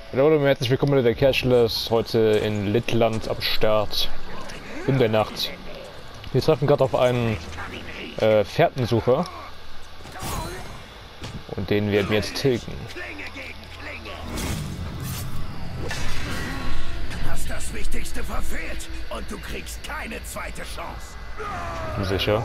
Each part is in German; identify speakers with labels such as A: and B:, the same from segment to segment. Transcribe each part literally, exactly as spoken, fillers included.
A: Hallo und herzlich willkommen, der Cashless, heute in Littland am Start, in der Nacht. Wir treffen gerade auf einen äh, Fährtensucher und den werden wir jetzt tilgen.
B: Du hast das Wichtigste verfehlt und du kriegst keine zweite Chance.
A: Sicher.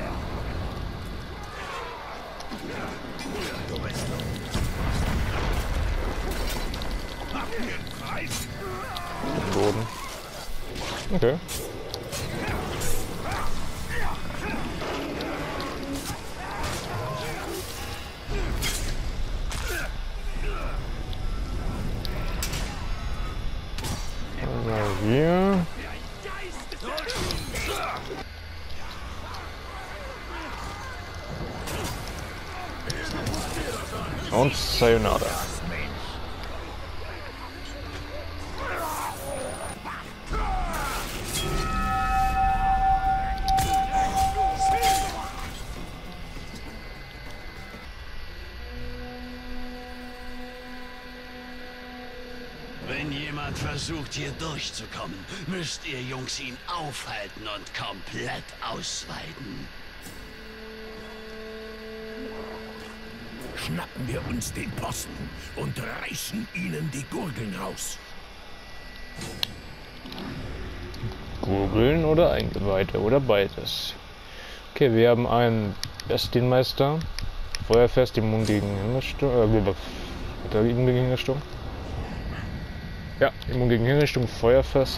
A: Boden. Okay. Mal hier. Und Sayonara.
B: Wenn jemand versucht, hier durchzukommen, müsst ihr Jungs ihn aufhalten und komplett ausweiden. Schnappen wir uns den Posten und reißen ihnen die Gurgeln raus.
A: Gurgeln oder Eingeweihte oder beides. Okay, wir haben einen Bestienmeister, Feuerfest, immun gegen Himmelsturm, äh, immun gegen Himmelsturm. Ja, immun gegen Himmelsturm, Feuerfest.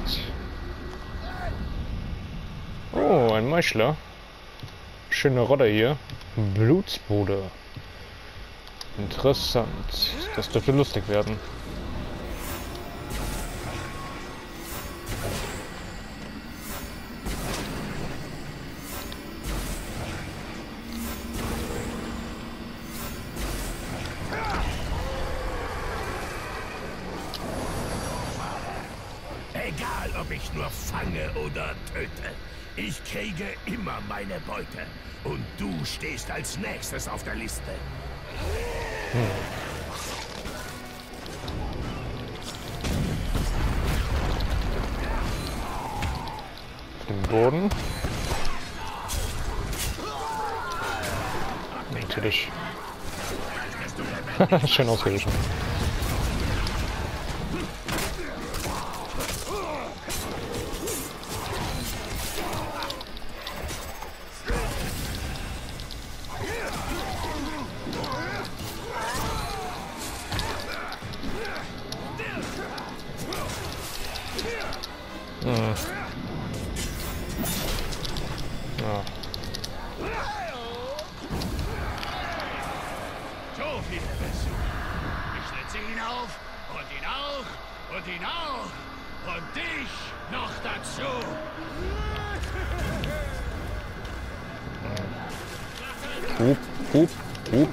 A: Oh, ein Meuchler. Schöne Rodder hier. Blutsbruder. Interessant. Das dürfte lustig werden.
B: Egal, ob ich nur fange oder töte. Ich kriege immer meine Beute. Und du stehst als nächstes auf der Liste.
A: Hm. Auf den Boden. Natürlich. Schön ausgewichen. Hm. Ja.
B: So viele Besucher. Ich setze ihn auf und ihn auch und ihn auch und dich noch dazu.
A: Hup, hup, hup.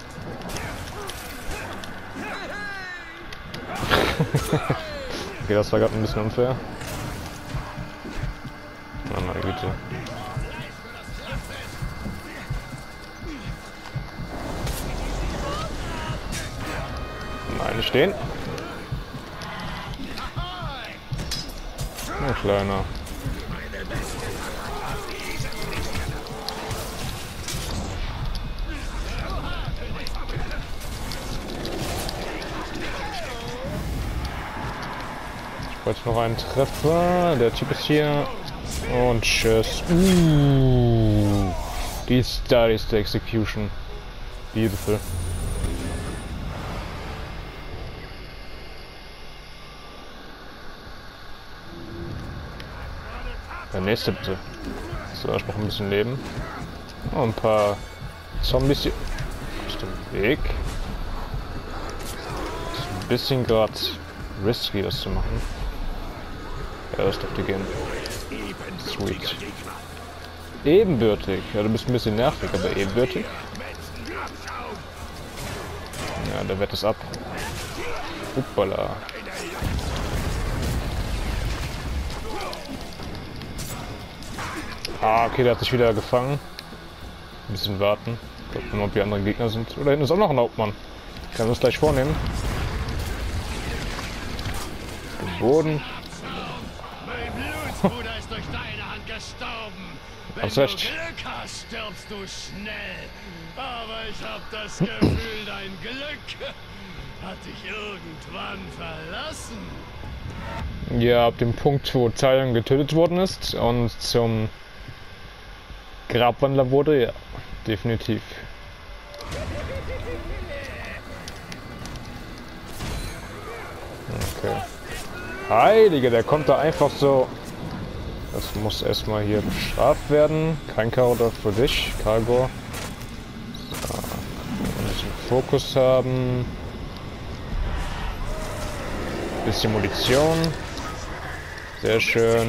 A: Okay, das war gerade ein bisschen unfair. Oh meine Güte. Nein, stehen. Oh, kleiner. Ich wollte noch einen Treffer. Der Typ ist hier. Und tschüss. Uh, die stylischste Execution. Beautiful. Der nächste bitte. So, ich brauche ein bisschen Leben. Oh, ein paar Zombies hier aus dem Weg. Ist ein bisschen gerade risky, das zu machen. Ja, das dürfte gehen. Sweet. Ebenbürtig. Ja, du bist ein bisschen nervig, aber ebenbürtig. Ja, der wehrt es ab. Uppala. Ah, okay, der hat sich wieder gefangen. Ein bisschen warten. Gucken, ob die anderen Gegner sind. Oder hinten ist auch noch ein Hauptmann. Können wir uns gleich vornehmen. Den Boden.
B: Mein Blutsbruder ist durch deine Hand gestorben. Wenn
A: Hast
B: du
A: recht.
B: Glück hast, stirbst du schnell. Aber ich hab das Gefühl, dein Glück hat dich irgendwann verlassen.
A: Ja, ab dem Punkt, wo Talion getötet worden ist und zum Grabwandler wurde, ja, definitiv. Okay. Heilige, der kommt da einfach so. Das muss erstmal hier bestraft werden. Kein Karo für dich, Kargor. So. Ein bisschen Fokus haben. Bisschen Munition. Sehr schön.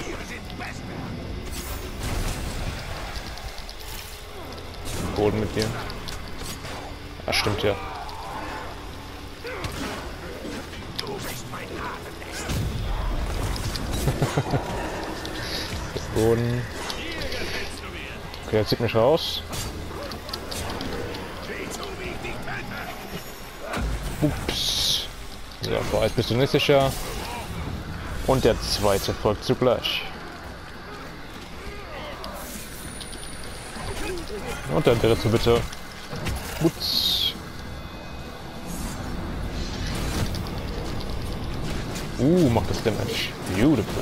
A: Boden mit dir. Ah, stimmt ja. Boden. Okay, jetzt zieht mich raus. Ups. So, vorerst bist du nicht sicher. Und der zweite folgt zugleich. Und der dritte bitte. Ups. Uh, macht das Damage. Beautiful.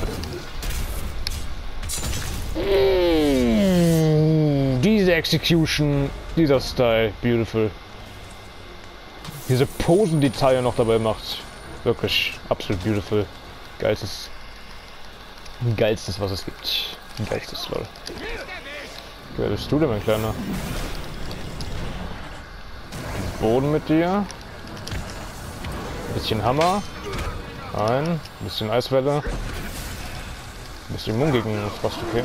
A: Mm, diese Execution, dieser Style, beautiful. Diese Posen, die Talia noch dabei macht, wirklich absolut beautiful. Geilstes, geilstes, was es gibt. Geilstes, lol. Wer bist du denn, mein Kleiner? Boden mit dir. Ein bisschen Hammer. Ein bisschen Eiswelle. Ein bisschen Immun gegen Frost, okay.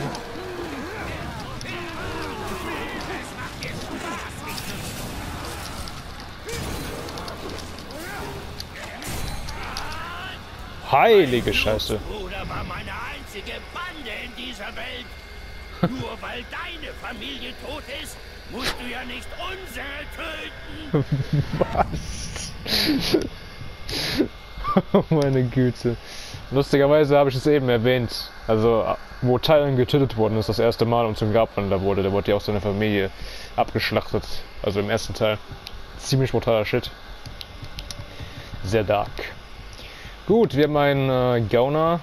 A: Heilige Scheiße.
B: Bruder war meine einzige Bande in dieser Welt. Nur weil deine Familie tot ist, musst du ja nicht unsere töten.
A: Was? Oh meine Güte. Lustigerweise habe ich es eben erwähnt. Also, wo Talion getötet worden ist, das erste Mal und zum Grabwandler wurde, da wurde ja auch seine Familie abgeschlachtet. Also im ersten Teil. Ziemlich brutaler Shit. Sehr dark. Gut, wir haben einen äh, Gauner.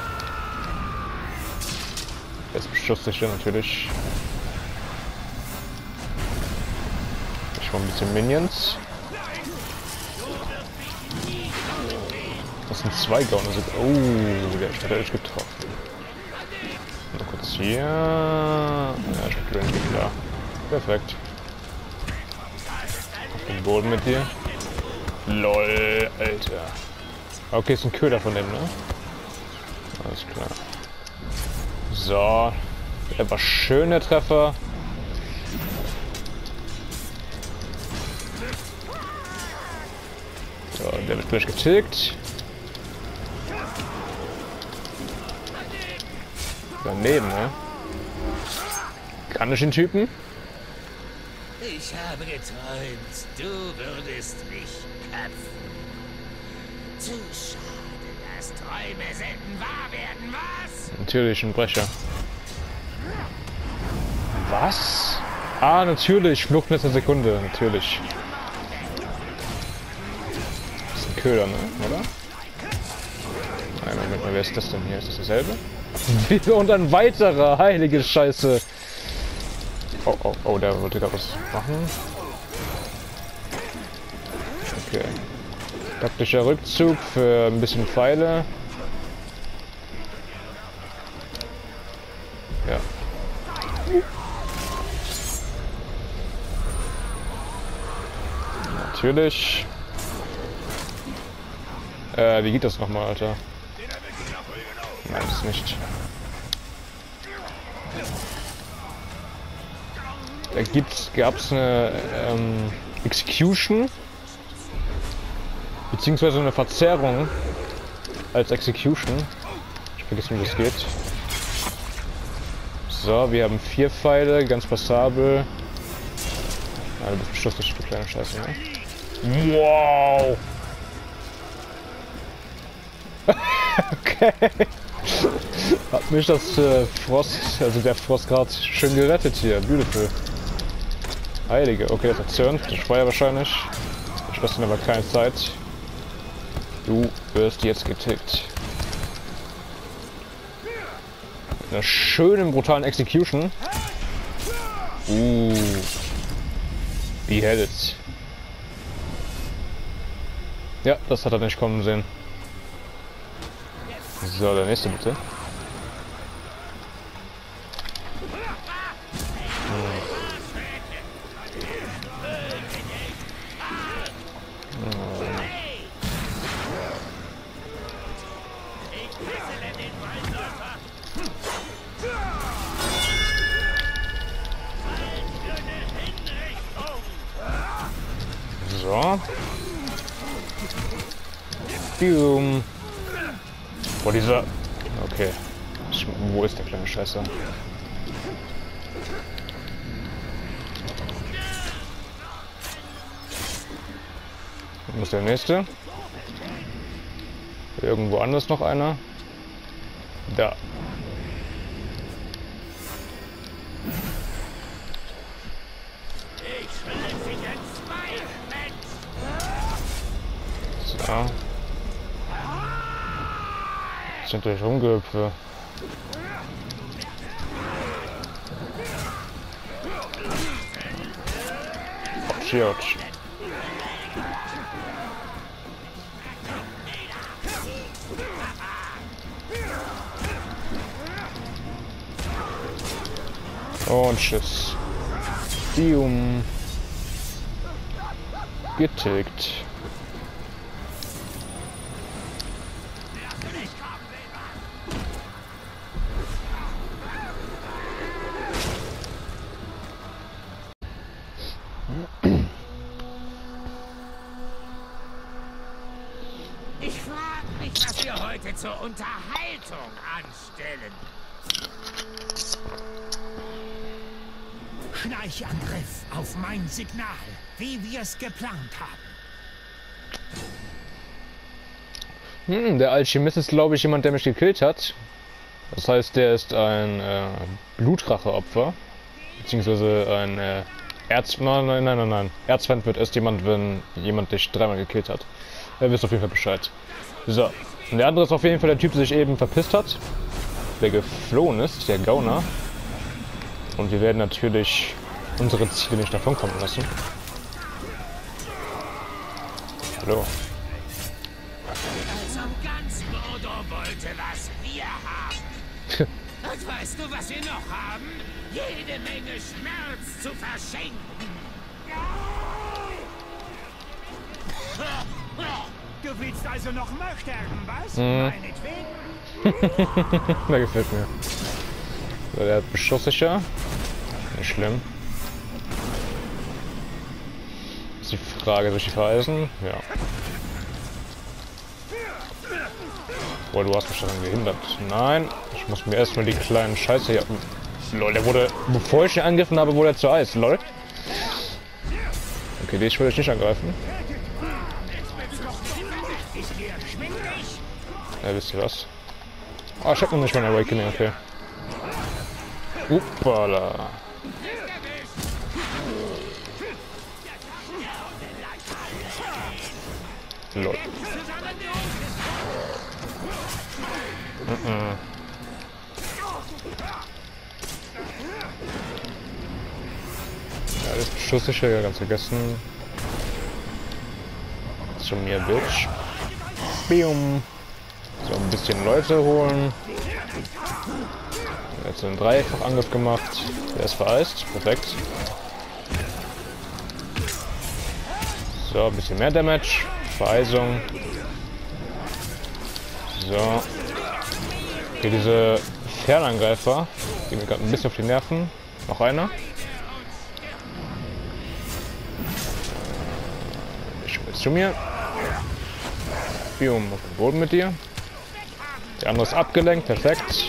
A: Jetzt beschützt sich natürlich. Ich mache ein bisschen Minions. Das sind zwei Gauner. Oh, der hat echt getroffen. Mal kurz hier. Ja, ich hab Range klar. Perfekt. Auf den Boden mit dir. Lol, Alter. Okay, ist ein Köder von dem, ne? Alles klar. So. Der war schön, der Treffer. So, der wird gleich getilgt. Daneben, ne? Kann ich den Typen?
B: Ich habe geträumt, du würdest mich köpfen. Zu schade, dass Träume selten wahr werden, was?
A: Natürlich, ein Brecher. Was? Ah, natürlich. Flucht letzte Sekunde. Natürlich. Das ist ein Köder, ne? Oder? Nein, Moment mal, wer ist das denn hier? Ist das dasselbe? Und ein weiterer. Heilige Scheiße. Oh, oh, oh, der wollte da was machen. Okay. Taktischer Rückzug für ein bisschen Pfeile. Ja. Natürlich. Äh, wie geht das nochmal, Alter? Nein, das nicht. Da gibt's, gab's eine ähm, Execution. Beziehungsweise eine Verzerrung als Execution. Ich vergesse, wie das geht. So, wir haben vier Pfeile, ganz passabel. Ah, du bist beschlusslich, du kleine Scheiße, ne? Wow! Okay. Hat mich das äh, Frost, also der Frost gerade schön gerettet hier. Beautiful. Heilige, okay, das erzürnt. Das war ja wahrscheinlich. Ich lasse aber keine Zeit. Du wirst jetzt getickt. Mit einer schönen, brutalen Execution. Uh. Beheaded. Ja, das hat er nicht kommen sehen. So, der nächste bitte. So. Boom. Boah, dieser... Okay. Ich, wo ist der kleine Scheißer? Wo ist der nächste? Irgendwo anders noch einer? Da. So. Das sind durch Rumgehüpfe. Ouch, ouch. Und tschüss. Bium. Getilgt.
B: Ich frage mich, was wir heute zur Unterhaltung anstellen. Schleichangriff auf mein Signal, wie wir es geplant haben.
A: Hm, der Alchemist ist, glaube ich, jemand, der mich gekillt hat. Das heißt, der ist ein äh, Blutracheopfer. Beziehungsweise ein äh, Erz... Nein, nein, nein, nein, nein. Erzfeind wird erst jemand, wenn jemand dich dreimal gekillt hat. Er wisst auf jeden Fall Bescheid. So. Und der andere ist auf jeden Fall der Typ, der sich eben verpisst hat. Der geflohen ist, der Gauner. Und wir werden natürlich unsere Ziele nicht davonkommen lassen. Hallo.
B: Also ganz Mordor wollte, was wir haben. Und weißt du, was wir noch haben? Jede Menge Schmerz zu verschenken. Du willst also noch mal sterben, was?
A: Mhm.
B: Meinetwegen.
A: Der gefällt mir. So, der hat Beschusssicher. Nicht schlimm. Ist die Frage, soll ich die vereisen? Ja. Boah, du hast mich daran gehindert. Nein, ich muss mir erstmal die kleinen Scheiße hier... Lol, der wurde... Bevor ich ihn angegriffen habe, wurde er zu Eis. Lol. Okay, dich will ich nicht angreifen. Ja, wisst ihr was? Ah, ich hab noch nicht mein Awakening, okay. Uppala. Lol. Mm-mm. Ja, das ist schusssicher, ja, ganz vergessen. Zu mir, Bitch. Bium. So, ein bisschen Leute holen. Jetzt einen Dreifachangriff gemacht. Der ist vereist. Perfekt. So, ein bisschen mehr Damage. Vereisung. So. Okay, diese Fernangreifer gehen mir gerade ein bisschen auf die Nerven. Noch einer. Ich will zu mir. Bium auf den Boden mit dir. Der andere ist abgelenkt. Perfekt.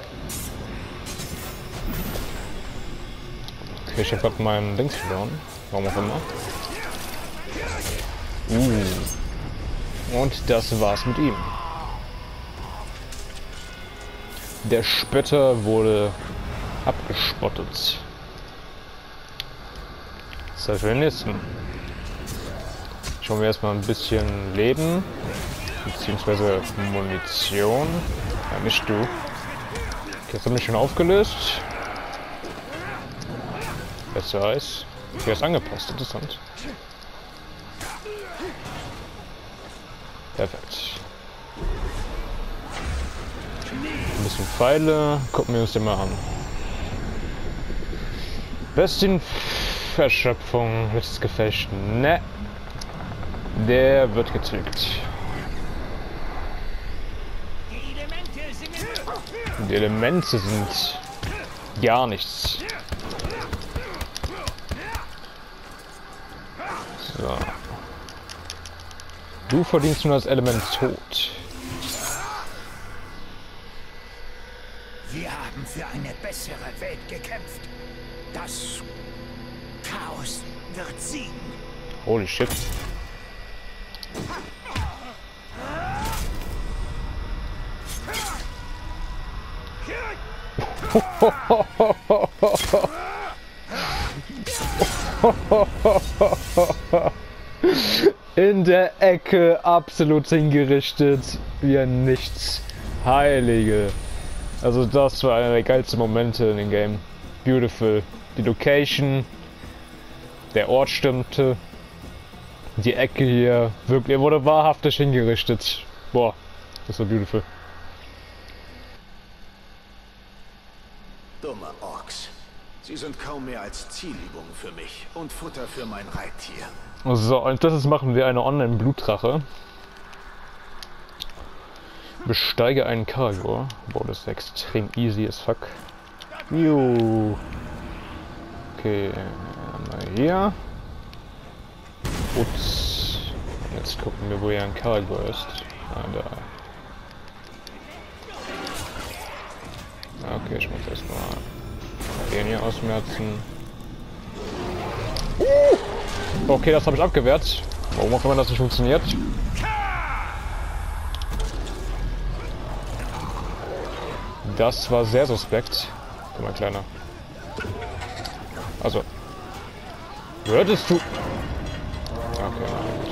A: Okay, ich habe gerade meinen Dings verloren. Warum auch immer. Uh. Und das war's mit ihm. Der Spötter wurde abgespottet. Das heißt für den nächsten. Schauen wir erstmal ein bisschen Leben. Beziehungsweise Munition. Ja, nicht du. Okay, jetzt haben wir schon aufgelöst. Besser Eis. Hier ist angepasst, interessant. Perfekt. Ein bisschen Pfeile, gucken wir uns den mal an. Bestienverschöpfung, letztes Gefecht. Ne. Der wird getilgt. Die Elemente sind gar nichts. So. Du verdienst nur das Element Tod.
B: Wir haben für eine bessere Welt gekämpft. Das Chaos wird siegen.
A: Holy shit. In der Ecke absolut hingerichtet. Wie ein Nichts. Heilige. Also das war einer der geilsten Momente in dem Game. Beautiful. Die Location. Der Ort stimmte. Die Ecke hier. Wirklich, er wurde wahrhaftig hingerichtet. Boah. Das war beautiful.
C: Dumme Orks. Sie sind kaum mehr als Zielübung für mich und Futter für mein Reittier.
A: So, und das ist, machen wir eine Online-Blutrache. Besteige einen Karagor. Boah, das ist extrem easy as fuck. Jo. Okay, einmal hier. Ups. Jetzt gucken wir, wo hier ein Karagor ist. Ah, da. Okay, ich muss erstmal den hier ausmerzen. Uh! Okay, das habe ich abgewehrt. Warum auch immer das nicht funktioniert. Das war sehr suspekt. Guck mal, Kleiner. Also. Würdest du... Okay.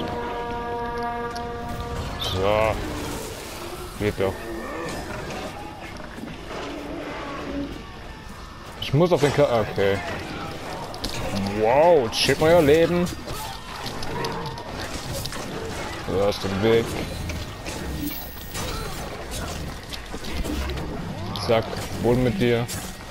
A: So. Geht doch. Ich muss auf den K... Okay. Wow, chip mal euer Leben. Du hast den Weg. Zack, Boden mit dir.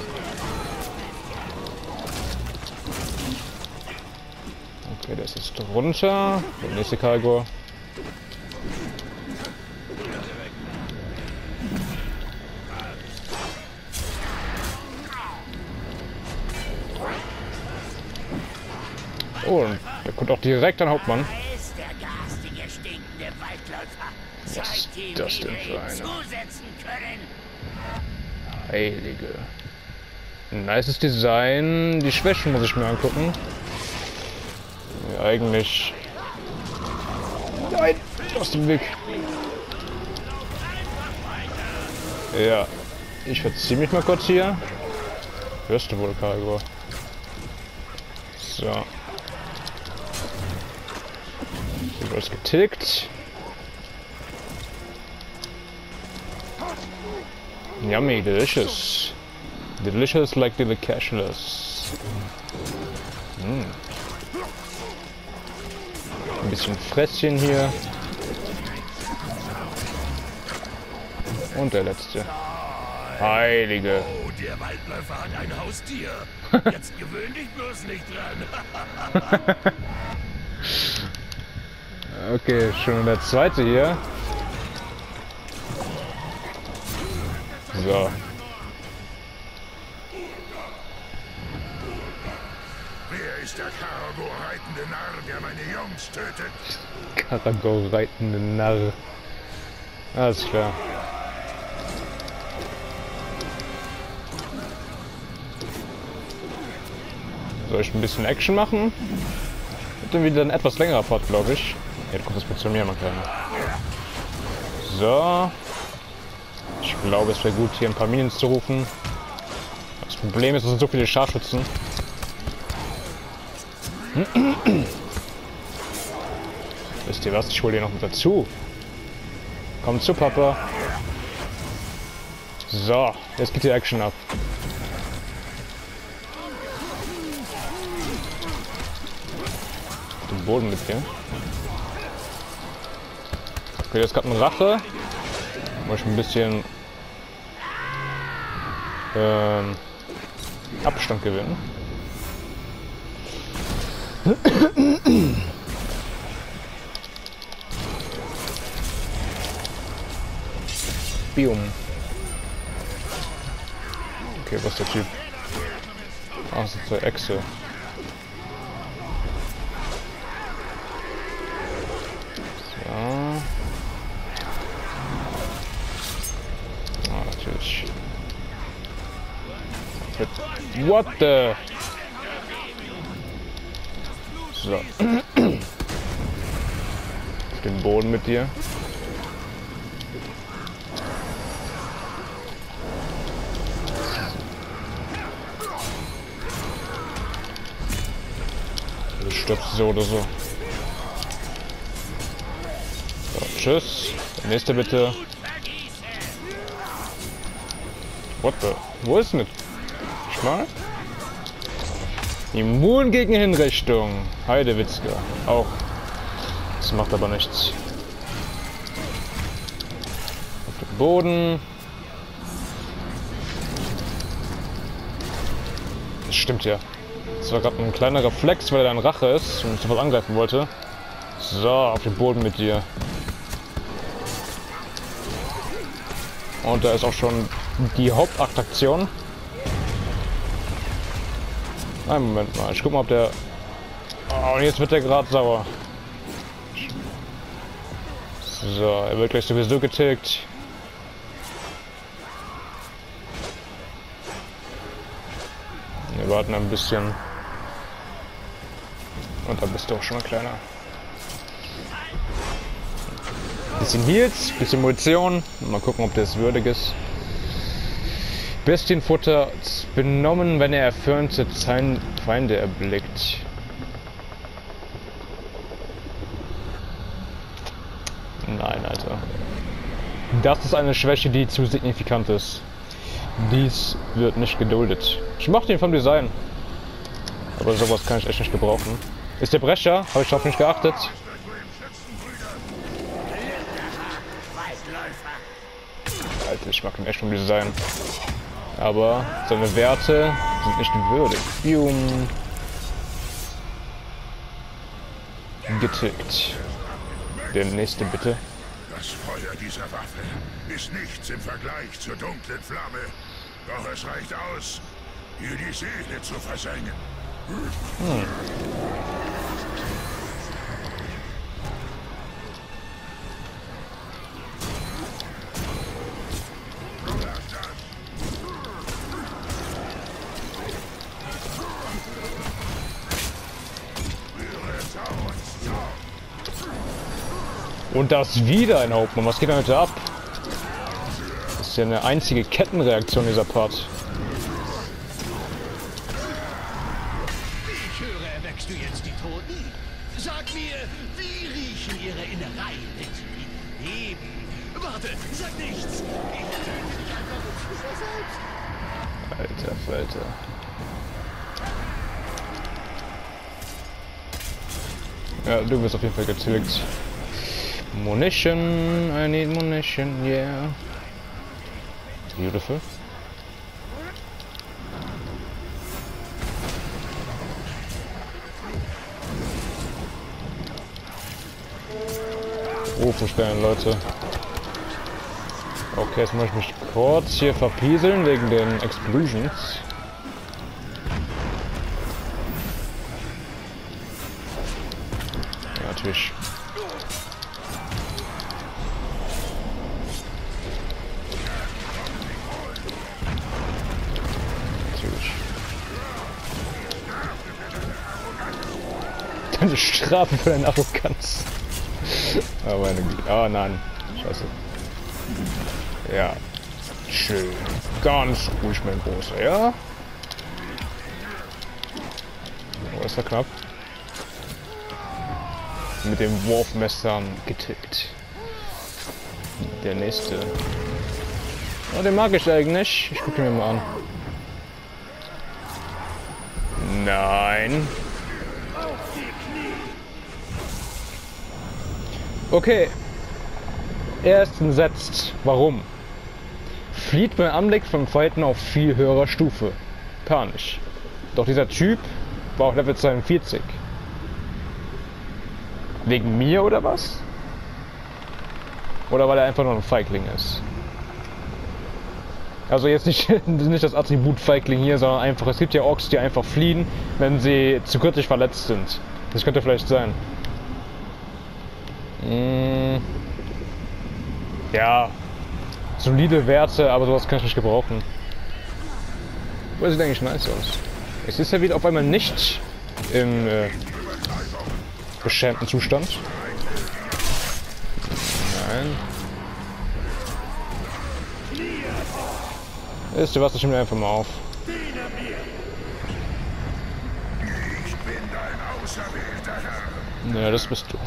A: Okay, das ist runter. Der nächste Karagor. Oh, und der kommt auch direkt an Hauptmann. Was ist das denn für eine? Heilige. Nices Design. Die Schwächen muss ich mir angucken. Ja, eigentlich... Nein! Aus dem Weg. Ja. Ich verziehe mich mal kurz hier. Hörst du wohl, Karagor? So. Du wirst getilgt. Yummy, delicious. Delicious like delicatulous. Mm. Ein bisschen Fresschen hier. Und der letzte. Heilige.
B: Oh, der Waldläufer hat ein Haustier. Jetzt gewöhn dich bloß nicht dran.
A: Okay, schon der zweite hier. So.
B: Wer ist der Karagor-reitende Narr, der meine Jungs tötet?
A: Karagor-reitende Narr. Alles klar. Soll ich ein bisschen Action machen? Wird dann wieder ein etwas längerer Part, glaube ich. Ja, du kommst jetzt zu mir, mein Kleiner. So. Ich glaube, es wäre gut, hier ein paar Minions zu rufen. Das Problem ist, es sind so viele Scharfschützen. Wisst ihr was? Ich hole hier noch mit dazu. Komm zu, Papa. So, jetzt geht die Action ab. Den Boden mit hier. Okay, jetzt gerade eine Rache. Muss ich ein bisschen ähm, Abstand gewinnen. Bium. Okay, was ist der Typ? Ach, das ist der Echse. So. Ah, natürlich. What the? So. Auf den Boden mit dir. Du stirbst so oder so. So, tschüss. Der nächste bitte. What the? Wo ist denn das? Mal? Immun gegen Hinrichtung. Heidewitzka. Auch. Das macht aber nichts. Auf den Boden. Das stimmt ja. Das war gerade ein kleiner Reflex, weil er ein Rache ist und sofort angreifen wollte. So, auf den Boden mit dir. Und da ist auch schon die Hauptattraktion. Einen Moment mal, ich guck mal, ob der... Oh, und jetzt wird der gerade sauer. So, er wird gleich sowieso getilgt. Wir warten ein bisschen. Und dann bist du auch schon mal kleiner. Bisschen Heals, bisschen Munition. Mal gucken, ob das würdig ist. Bestienfutter benommen, wenn er erförnte Feinde erblickt. Nein, Alter. Das ist eine Schwäche, die zu signifikant ist. Dies wird nicht geduldet. Ich mochte den vom Design. Aber sowas kann ich echt nicht gebrauchen. Ist der Brecher? Habe ich darauf nicht geachtet. Alter, ich mag ihn echt vom Design. Aber seine Werte sind nicht würdig. Bium. Getickt. Der nächste bitte.
D: Das Feuer dieser Waffe ist nichts im Vergleich zur dunklen Flamme. Doch es reicht aus, ihr die Seele zu versengen. Hm.
A: Und das wieder ein Hauptmann. Was geht denn heute ab? Das ist ja eine einzige Kettenreaktion dieser Part.
B: Ich höre, erweckst du jetzt die Toten? Sag mir, wie riechen ihre Innereien, wenn sie leben? Warte, sag nichts. Ich töte dich einfach mit Fußball selbst.
A: Alter Falter. Ja, du wirst auf jeden Fall getilgt. Munition, I need munition, yeah. Beautiful. Oh, verstellen, Leute. Okay, jetzt muss ich mich kurz hier verpieseln wegen den Explosions. Ja, natürlich. deine Strafe für deine Arroganz. Oh meine Güte. Oh nein. Scheiße. Ja. Schön. Ganz ruhig, mein Großer, ja? Oh, ist er knapp. Mit dem Wurfmesser getickt. Der nächste. Oh, den mag ich eigentlich. Ich gucke ihn mir mal an. Nein. Okay. Er ist entsetzt. Warum? Flieht beim Anblick von Fighten auf viel höherer Stufe. Panisch. Doch dieser Typ war auch Level zweiundvierzig. Wegen mir oder was? Oder weil er einfach nur ein Feigling ist? Also jetzt nicht, nicht das Attribut Feigling hier, sondern einfach, es gibt ja Orks, die einfach fliehen, wenn sie zu kürzlich verletzt sind. Das könnte vielleicht sein. Hm. Ja. Solide Werte, aber sowas kann ich nicht gebrauchen. Aber sieht eigentlich nice aus. Es ist ja wieder auf einmal nicht im äh, beschämten Zustand. Nein. Wisst ihr was, ich nehme mir einfach mal auf.
D: Ich bin dein auserwählter Herr.
A: Ja, das bist du.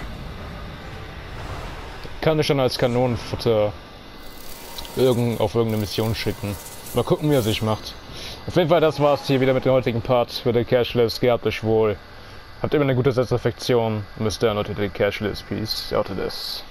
A: Kann ich dann als Kanonenfutter irgend, auf irgendeine Mission schicken. Mal gucken, wie er sich macht. Auf jeden Fall, das war's hier wieder mit dem heutigen Part für den Cashless. Gehabt euch wohl. Habt immer eine gute Selbstreflexion. Und bis dann, Leute, den Cashless. Peace. Out of this.